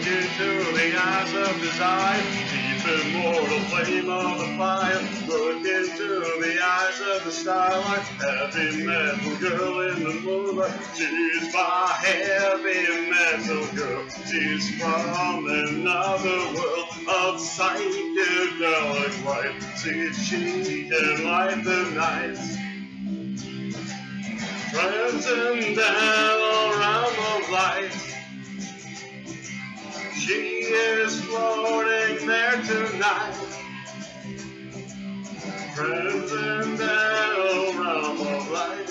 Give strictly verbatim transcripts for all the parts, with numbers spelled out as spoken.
Look into the eyes of desire, deep immortal flame of the fire. Look into the eyes of the starlight, heavy metal girl in the moonlight. She's my heavy metal girl. She's from another world of psychedelic light. See, she can light the night. Transcendental realm of light. She is floating there tonight. Transcendental realm of light.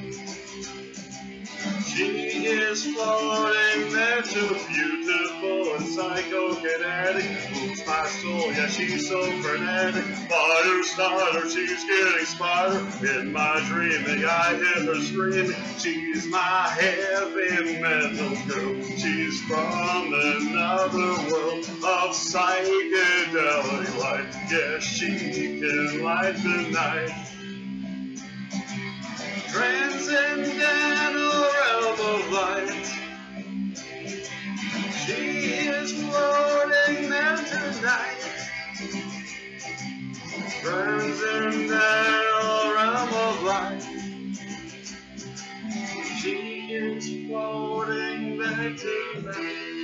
She is floating there too, beautiful and psychokinetic. Moves my soul, yeah, she's so frenetic. Fighter, starter, she's getting smarter. In my dreaming, I hear her screaming. She's my heavy metal girl. She's from another world of psychedelic light. Yeah, she can light the night. Transcendental realm of light. She is floating there tonight. Transcendental realm of light. She is floating there tonight.